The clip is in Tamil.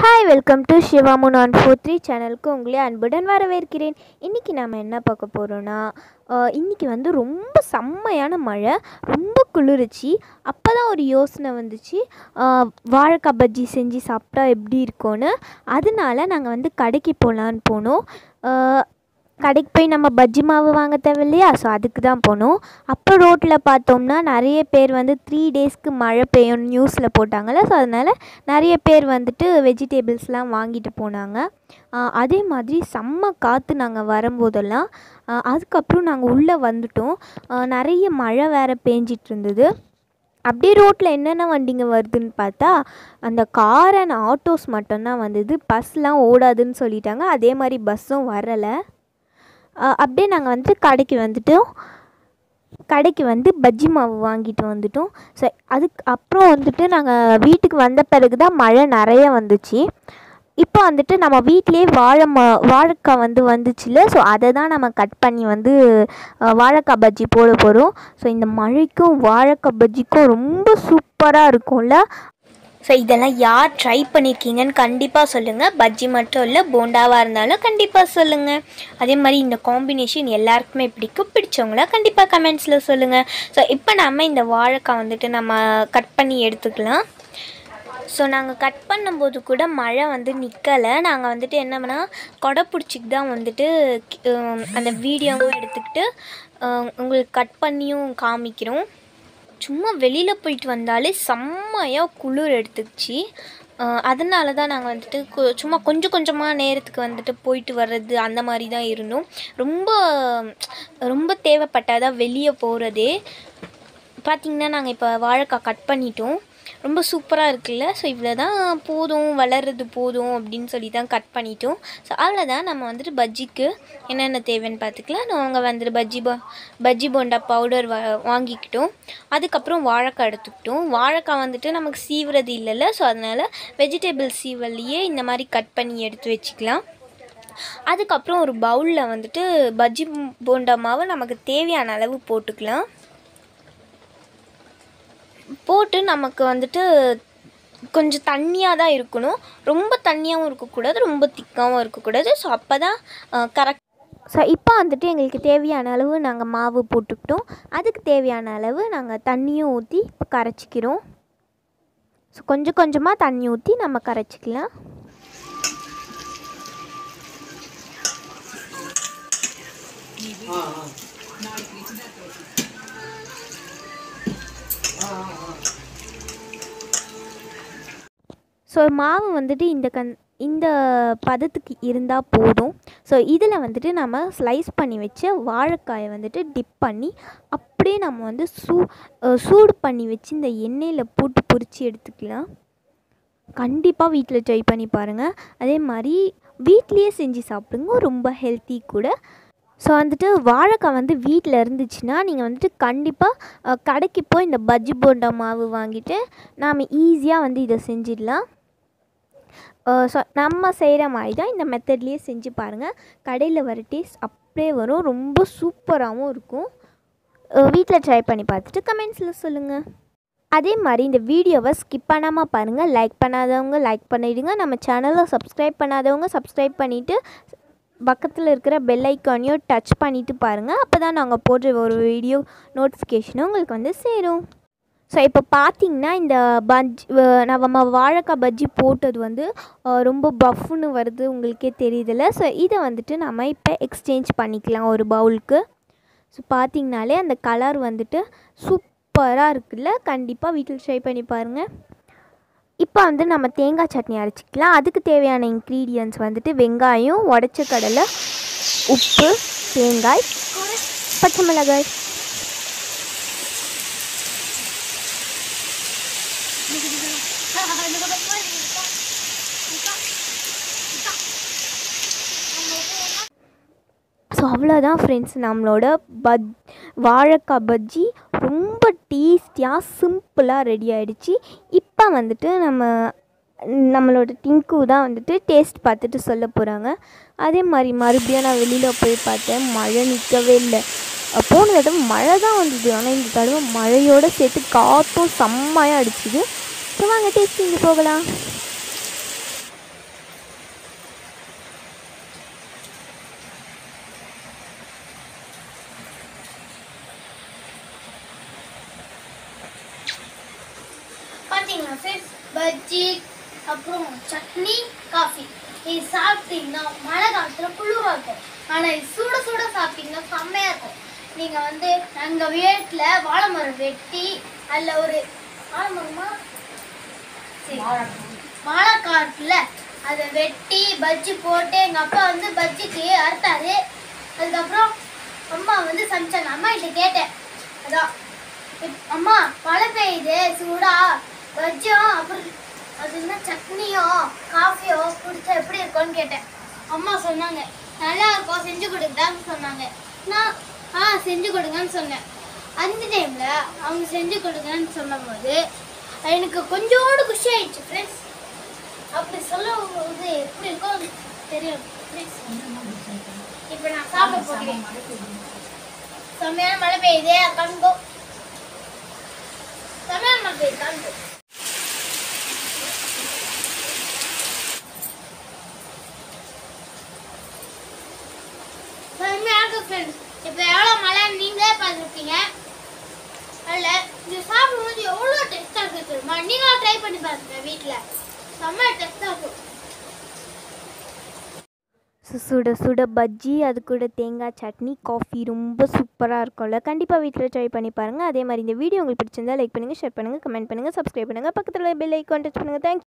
ஹாய் வெல்கம் டு சிவாமுன் 143 சேனலுக்கு உங்களே அன்புடன் வரவேற்கிறேன். இன்றைக்கி நம்ம என்ன பார்க்க போகிறோன்னா, இன்றைக்கி வந்து ரொம்ப செம்மையான மழை, ரொம்ப குளிர்ச்சி. அப்போ தான் ஒரு யோசனை வந்துச்சு, வாழைக்காய் பஜ்ஜி செஞ்சு சாப்பிட்டா எப்படி இருக்கும்னு. அதனால நாங்கள் வந்து கடைக்கு போகலான்னு போனோம். கடைக்கு போய் நம்ம பஜ்ஜி மாவு வாங்க தேவையில்லையா, ஸோ அதுக்கு தான் போனோம். அப்போ ரோட்டில் பார்த்தோம்னா நிறைய பேர் வந்து 3 டேஸ்க்கு மழை பெய்யும்னு நியூஸில் போட்டாங்கள்ல, ஸோ அதனால் நிறைய பேர் வந்துட்டு வெஜிடேபிள்ஸ்லாம் வாங்கிட்டு போனாங்க. அதே மாதிரி செம்ம காற்று நாங்கள் வரும்போதெல்லாம். அதுக்கப்புறம் நாங்கள் உள்ளே வந்துட்டோம். நிறைய மழை வேறு பேஞ்சிட்டு இருந்தது. அப்படியே ரோட்டில் என்னென்ன வண்டிங்க வருதுன்னு பார்த்தா அந்த கார் அண்ட் ஆட்டோஸ் மட்டும்தான் வந்தது. பஸ்லாம் ஓடாதுன்னு சொல்லிட்டாங்க. அதே மாதிரி பஸ்ஸும் வரலை. அப்படியே நாங்கள் வந்து கடைக்கு வந்து பஜ்ஜி மாவு வாங்கிட்டு வந்துட்டோம். ஸோ அதுக்கு அப்புறம் வந்துட்டு நாங்கள் வீட்டுக்கு வந்த பிறகு தான் மழை நிறைய வந்துச்சு. இப்போ வந்துட்டு நம்ம வீட்டிலேயே வாழைக்காய் வந்துச்சுல, ஸோ அதை தான் நம்ம கட் பண்ணி வந்து வாழைக்காய் பஜ்ஜி போட போகிறோம். ஸோ இந்த மழைக்கும் வாழைக்காய் பஜ்ஜிக்கும் ரொம்ப சூப்பராக இருக்கும்ல. ஸோ இதெல்லாம் யார் ட்ரை பண்ணியிருக்கீங்கன்னு கண்டிப்பாக சொல்லுங்கள். பஜ்ஜி மட்டும் இல்லை, போண்டாவாக இருந்தாலும் கண்டிப்பாக சொல்லுங்கள். அதே மாதிரி இந்த காம்பினேஷன் எல்லாருக்குமே பிடிச்சவங்கள கண்டிப்பாக கமெண்ட்ஸில் சொல்லுங்கள். ஸோ இப்போ நம்ம இந்த வாழைக்காய் வந்துட்டு நம்ம கட் பண்ணி எடுத்துக்கலாம். ஸோ நாங்கள் கட் பண்ணும்போது கூட மழை வந்து நிற்கலை. நாங்கள் வந்துட்டு என்ன பண்ணால் கொடை பிடிச்சிட்டு தான் வந்துட்டு அந்த வீடியோவும் எடுத்துக்கிட்டு உங்களுக்கு கட் பண்ணியும் காமிக்கிறோம். சும்மா வெளியில் போயிட்டு வந்தாலே செம்மையாக குளிர் எடுத்துக்கிச்சு. அதனால தான் நாங்கள் வந்துட்டு சும்மா கொஞ்சமாக நேரத்துக்கு வந்துட்டு போயிட்டு வர்றது அந்த மாதிரி தான் இருந்தோம். ரொம்ப தேவைப்பட்டாதான் வெளியே போகிறதே. பார்த்திங்கன்னா நாங்கள் இப்போ வாழைக்காய் கட் பண்ணிட்டோம். ரொம்ப சூப்பராக இருக்குல்ல. ஸோ இவ்வளோ தான் போதும், வளர்றது போதும் அப்படின்னு சொல்லி தான் கட் பண்ணிட்டோம். ஸோ அவ்வளோதான். நம்ம வந்துட்டு பஜ்ஜிக்கு என்னென்ன தேவைன்னு பார்த்துக்கலாம். நாங்கள் வந்துட்டு பஜ்ஜி போண்டா பவுடர் வாங்கிக்கிட்டோம். அதுக்கப்புறம் வாழைக்காய் எடுத்துக்கிட்டோம். வாழைக்காய் வந்துட்டு நமக்கு சீவுறது இல்லைல்ல, ஸோ அதனால் வெஜிடபிள் சீவல்லையே இந்த மாதிரி கட் பண்ணி எடுத்து வச்சுக்கலாம். அதுக்கப்புறம் ஒரு பவுலில் வந்துட்டு பஜ்ஜி போண்டா மாவு நமக்கு தேவையான அளவு போட்டுக்கலாம். போட்டு நமக்கு வந்துட்டு கொஞ்சம் தண்ணியாக தான் இருக்கணும். ரொம்ப தண்ணியாகவும் இருக்கக்கூடாது, ரொம்ப திக்காகவும் இருக்கக்கூடாது. ஸோ அப்போ தான் கரெக்ட். ஸோ இப்போ வந்துட்டு எங்களுக்கு தேவையான அளவு நாங்கள் மாவு போட்டுக்கிட்டோம். அதுக்கு தேவையான அளவு நாங்கள் தண்ணியும் ஊற்றி இப்போ கரைச்சிக்கிறோம். ஸோ கொஞ்சமாக தண்ணி ஊற்றி நம்ம கரைச்சிக்கலாம். ஸோ மாவு வந்துட்டு இந்த பதத்துக்கு இருந்தால் போதும். ஸோ இதில் வந்துட்டு நம்ம ஸ்லைஸ் பண்ணி வச்ச வாழைக்காயை வந்துட்டு டிப் பண்ணி அப்படியே நம்ம வந்து சூடு பண்ணி வச்சு இந்த எண்ணெயில் போட்டு பொரித்து எடுத்துக்கலாம். கண்டிப்பாக வீட்டில் ட்ரை பண்ணி பாருங்கள். அதே மாதிரி வீட்லேயே செஞ்சு சாப்பிடுங்க, ரொம்ப ஹெல்த்தி கூட. ஸோ வந்துட்டு வாழைக்காய் வந்து வீட்டில் இருந்துச்சுன்னா நீங்கள் வந்துட்டு கண்டிப்பாக கடைக்கு போய் இந்த பஜ்ஜி போண்டா மாவு வாங்கிட்டு நாம் ஈஸியாக வந்து இதை செஞ்சிடலாம். ஸோ நம்ம செய்கிற மாதிரி தான் இந்த மெத்தட்லேயே செஞ்சு பாருங்கள். கடையில் வர டேஸ்ட் அப்படியே வரும், ரொம்ப சூப்பராகவும் இருக்கும். வீட்டில் ட்ரை பண்ணி பார்த்துட்டு கமெண்ட்ஸில் சொல்லுங்கள். அதே மாதிரி இந்த வீடியோவை ஸ்கிப் பண்ணாமல் பாருங்கள். லைக் பண்ணாதவங்க லைக் பண்ணிவிடுங்க. நம்ம சேனலை சப்ஸ்கிரைப் பண்ணாதவங்க சப்ஸ்கிரைப் பண்ணிவிட்டு பக்கத்தில் இருக்கிற பெல் ஐக்கானையும் டச் பண்ணிவிட்டு பாருங்கள். அப்போ தான் நாங்கள் போடுற ஒரு வீடியோ நோட்டிஃபிகேஷனும் உங்களுக்கு வந்து சேரும். ஸோ இப்போ பார்த்திங்கன்னா இந்த நம்ம வாழைக்காய் பஜ்ஜி போட்டது வந்து ரொம்ப பஃப்னு வருது, உங்களுக்கே தெரியுதில்ல. ஸோ இதை வந்துட்டு நம்ம இப்போ எக்ஸ்சேஞ்ச் பண்ணிக்கலாம் ஒரு பவுலுக்கு. ஸோ பார்த்திங்கனாலே அந்த கலர் வந்துட்டு சூப்பராக இருக்குல்ல. கண்டிப்பாக வீட்டில் ட்ரை பண்ணி பாருங்கள். இப்போ வந்து நம்ம தேங்காய் சட்னி அரைச்சிக்கலாம். அதுக்கு தேவையான இன்க்ரீடியன்ட்ஸ் வந்துட்டு வெங்காயம், உடைச்ச கடலை, உப்பு, தேங்காய், பச்சை மிளகாய். ஸோ அவ்வளோதான் ஃப்ரெண்ட்ஸ், நம்மளோட வாழைக்காய் பஜ்ஜி ரொம்ப டேஸ்டியாக சிம்பிளாக ரெடி ஆகிடுச்சு. இப்போ வந்துட்டு நம்மளோட டிங்கு தான் வந்துட்டு டேஸ்ட் பார்த்துட்டு சொல்ல போகிறாங்க. அதே மாதிரி மறுபடியும் நான் வெளியில் போய் பார்த்தேன், மழை நிற்கவே இல்லை. போன தடவை மழை தான் வந்தது, ஆனால் இந்த தடவை மழையோடு சேர்த்து காற்றும் செம்மையாக அடிச்சுது. ஸோ வாங்க டேஸ்டிங்கு போகலாம். பார்த்தீங்களா ஃப்ரெண்ட்ஸ், பஜ்ஜி அப்புறம் சட்னி காஃபி இது சாப்பிட்டீங்கன்னா மழை காலத்தில் குளிராக இருக்கும். ஆனால் இது சுட சுட சாப்பிட்டீங்கன்னா செம்மையாக இருக்கும். நீங்கள் வந்து எங்கள் வீட்டில் வாழை மரம் வெட்டி அதில் ஒரு வாழை மரமா வாழைக்காட்டில் அதை வெட்டி பஜ்ஜி போட்டு எங்கள் அப்பா வந்து பஜ்ஜிக்கு அறுத்தாரு. அதுக்கப்புறம் அம்மா வந்து சமைச்சாங்க. அம்மா கிட்ட கேட்டேன், அதான் அம்மா மழை பெய்யுது சூடா பஜ்ஜியும் அப்புறம் அது என்ன சட்னியோ காஃபியோ குடிச்சா எப்படி இருக்கும்னு கேட்டேன். அம்மா சொன்னாங்க நல்லா இருக்கும் செஞ்சு கொடுக்குதான்னு சொன்னாங்க. நான் செஞ்சு கொடுங்கன்னு சொன்னேன். அந்த டைமில் அவங்க செஞ்சு கொடுங்கன்னு சொன்னபோது எனக்கு கொஞ்சோடு குஷி ஆயிடுச்சு ஃப்ரெண்ட்ஸ். அப்படி சொல்லும் போது எப்படி இருக்கும் தெரியும் ஃப்ரெண்ட்ஸ். இப்போ நான் சாப்பிட போகிறேன். செம்மையான மழை பெய்யுதே கண்கோ, செம்மையான மழை பெய்யுது கண்கோ. செம்மையாக இருக்கு ஃப்ரெண்ட்ஸ். இப்போ எவ்வளோ மழை நீங்களே பார்த்துருப்பீங்க. அதில் இது சாப்பிடும்போது எவ்வளோ டேஸ்ட்டாக இருக்குது தெரியுமா? நீங்களும் ட்ரை பண்ணி பாருங்க வீட்டில், செம்ம டேஸ்ட்டாக இருக்கும். சுட சுட பஜ்ஜி, அது கூட தேங்காய் சட்னி, காஃபி ரொம்ப சூப்பராக இருக்கும்ல. கண்டிப்பாக வீட்டில் ட்ரை பண்ணி பாருங்கள். அதே மாதிரி இந்த வீடியோ உங்களுக்கு பிடிச்சிருந்தா லைக் பண்ணுங்கள், ஷேர் பண்ணுங்கள், கமெண்ட் பண்ணுங்கள், சப்ஸ்கிரைப் பண்ணுங்கள், பக்கத்தில் பெல் ஐக்கான் டச் பண்ணுங்கள். தேங்க்யூ.